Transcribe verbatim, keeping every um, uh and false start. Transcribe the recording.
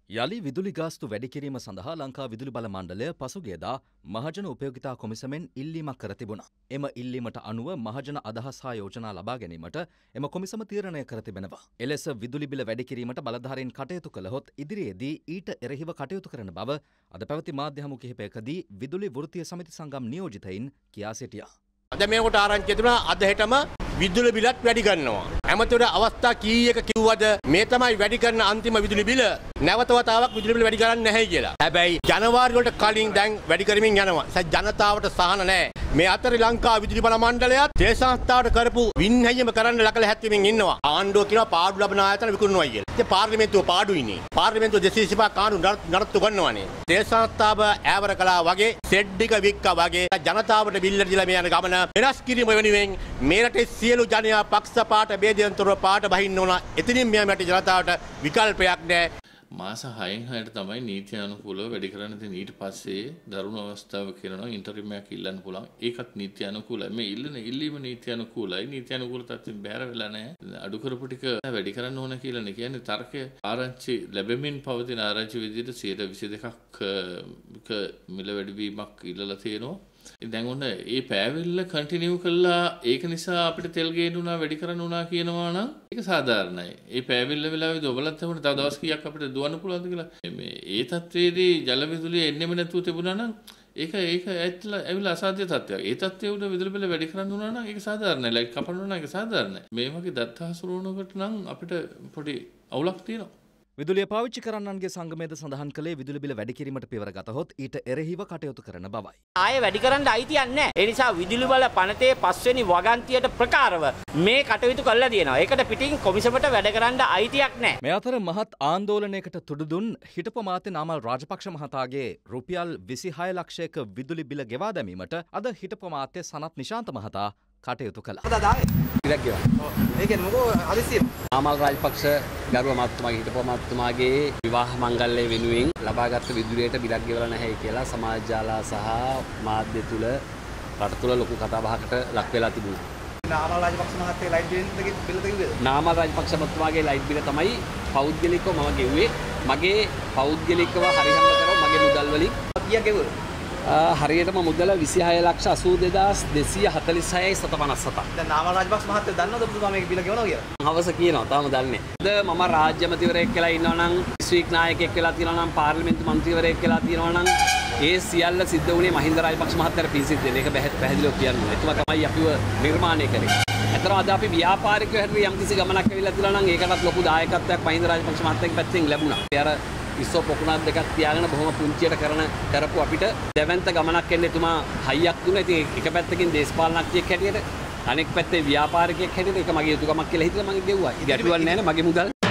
යළි විදුලි ගාස්තු වැඩි කිරීම සඳහා ලංකා විදුලි බල මණ්ඩලය පසුගියදා මහජන උපයෝගිතා කොමිසමෙන් ඉල්ලීමක් කර තිබුණා. එම ඉල්ලීමට අනුව මහජන අදහස් හා යෝජනා ලබා ගැනීමට එම කොමිසම තීරණය කර තිබෙනවා. එලෙස විදුලි බිල වැඩි කිරීමට බලධාරීන් කටයුතු කළහොත් ඉදිරියේදී ඊට එරෙහිව කටයුතු කරන බව අද පැවති මාධ්‍ය හමු කිහිපයකදී විදුලි වෘත්තීය සමිති සංගම් නියෝජිතයින් කියා සිටියා. අද මේකට ආරංචි තිබුණා අද හෙටම විදුලි බිලත් වැඩි කරනවා. ඇමතිවරු අවස්ථා කීයක කිව්වද මේ තමයි වැඩි කරන අන්තිම විදුලි බිල. නැවත වතාවක් විදුලි බිල වැඩි කරන්නේ නැහැ කියලා. හැබැයි ජනවාරි වලට කලින් දැන් වැඩි කරමින් යනවා. සත්‍ය ජනතාවට සහන නැහැ. මේ අතර ලංකා විදුලි බල මණ්ඩලයත් තේ සංස්ථාවට කරපු වින්හැයම කරන්න ලකල හැත්වෙමින් ඉන්නවා. ආණ්ඩුව කියනවා පාඩු ලබන ආයතන විකුණනවා කියලා. ඉතින් පාර්ලිමේන්තුව පාඩුයිනේ. පාර්ලිමේන්තුව දෙසිය විසිපහ කාණ්ඩු නඩත්තු කරනවානේ. තේ සංස්ථාව ඈවර කළා වගේ සෙඩ් එක වික්කා වගේ ජනතාවට බිල්ල දීලා මේ යන ගමන වෙනස් කිරීම වෙනුවෙන් මේ රටේ සියලු ජනයා පක්ෂපාත ભેදයන්තර පාට බහින්න ඕන. එතනින් මෙයා රටේ ජනතාවට විකල්පයක් නැහැ. මාස හයෙන් හයට තමයි නීති අනුකූලව වැඩි කරන්න තියෙන. ඊට පස්සේ දරුණු අවස්ථාව කියනවා ඉන්ටරිම් එකක් ඉල්ලන්න පුළුවන්. ඒකත් නීති අනුකූලයි. මේ ඉල්ලන ඉල්ලීම නීති අනුකූලයි. නීති අනුකූල තත්ත්වෙන් බැහැර වෙලා නැහැ. අඩු කරපු ටික වැඩි කරන්න ඕන කියලා නේ කියන්නේ. තර්කය ආරංචි ලැබෙමින් පවතින ආරංචි විදිහට සියයට විසි දෙකක් ක මිල වැඩිවීමක් ඉල්ලලා තියෙනවා. දැන් ඔන්න ඒ පෑවිල්ල කන්ටිනියු කළා ඒක නිසා අපිට තෙල් ගේන්නුනා වැඩි කරන්න උනා කියනවා නම් ඒක සාධාරණයි. ඒ පෑවිල්ල වෙලාවේදී ඔබලත් තවන තව දවස් කීයක් අපිට දුවන්න පුළුවන්ද කියලා. මේ ඒ තත්වයේදී ජල විදුලිය එන්නෙම නැතුව තිබුණා නම් ඒක ඒක ඇත්තලා ඇවිල්ලා අසාධ්‍ය තත්ත්වයක්. ඒ තත්ත්වයේ උඩ විදුලි බිල වැඩි කරන්න උනා නම් ඒක සාධාරණයි. ලයිට් කපන්න උනා ඒක සාධාරණයි. මේ වගේ දත්ත හසුරුවනකට නම් අපිට පොඩි අවුලක් තියෙනවා. විදුලිය පාවිච්චි කරන්නන්ගේ සංගමයේද සඳහන් කළේ විදුලි බිල වැඩි කිරීමට පියවර ගතහොත් ඊට එරෙහිව කටයුතු කරන බවයි. ආයේ වැඩි කරන්න අයිතියක් නැහැ. ඒ නිසා විදුලි බල පනතේ පස්වෙනි වගන්තියට ප්‍රකාරව මේ කටයුතු කළා තියෙනවා. ඒකට පිටින් කොමිසමට වැඩ කරන්න අයිතියක් නැහැ. මේ අතර මහත් ආන්දෝලනයකට තුඩු දුන් හිටපු අමාත්‍ය නාමල් රාජපක්ෂ මහතාගේ රුපියල් විසිහය ලක්ෂයක විදුලි බිල ගෙවා දැමීමට අද හිටපු අමාත්‍ය සනත් නිශාන්ත මහතා කටයුතු කළා. නාමල් රාජපක්ෂ ගරුව මහත්මයාගේ හිටපු මහත්මයාගේ විවාහ මංගල්‍ය වෙනුවෙන් ලබාගත් විදුලියට බිලක් ගෙවලා නැහැ කියලා සමාජ ජාලා සහ මාධ්‍ය තුල රට තුල ලොකු කතාබහකට ලක් වෙලා තිබුණා. නාමල් රාජපක්ෂ මහත්තයා ලයිට් බිල් බිල දෙන්නේ. නාමල් රාජපක්ෂ මහත්මයාගේ ලයිට් බිල තමයි පෞද්ගලිකව මම ගෙව්වේ. මගේ පෞද්ගලිකව හරිහම්බ කරව මගේ මුදල් වලින් කීයක් ගෙවුවා? හරියටම මුදල විසිහය ලක්ෂ අසූ දෙදාස් දෙසිය හතළිස් හයයි සත පනස් හතක්. දැන් නාමල් රාජපක්ෂ මහත්තයා දන්නවද ඔබතුමා මේක බිල ගෙවනවා කියලා? හවස කියනවා තාම දන්නේ. අද මම රාජ්‍ය මන්ත්‍රීවරයෙක් කියලා ඉන්නවා නම්, ස්වීක් නායකයෙක් කියලා තියෙනවා නම්, පාර්ලිමේන්තු මන්ත්‍රීවරයෙක් කියලා තියෙනවා නම්, ඒ සියල්ල සිද්ධ වුණේ මහින්ද රාජපක්ෂ මහත්තයාට පිසිද්ද දෙන එක පැහැදිලිව කියන්න. එතුමා තමයි අපිව නිර්මාණය කරේ. ඇත්තටම අද අපි ව්‍යාපාරිකයෝ හැටියට යම්කිසි ගමනක් ඇවිල්ලා තියෙනවා නම් ඒකටත් ලොකු දායකත්වයක් මහින්ද රාජපක්ෂ මහත්තයාගේ පැත්තෙන් ලැබුණා. ඒ අර ඉස්සෝ පොකුණක් දෙකක් තියාගෙන බොහොම පුංචියට කරන කරපු අපිට දැවැන්ත ගමනක් එන්න එතුමා හයියක් දුන්නා. ඉතින් එක පැත්තකින් දේශපාලනඥයෙක් හැටියට අනෙක් පැත්තේ ව්‍යාපාරිකයෙක් හැටියට ඒක මගේ යුතුයකමක් කියලා හිතලා මම ගෙව්වා. ගැටුවක් නැහැ නේ මගේ මුදල්.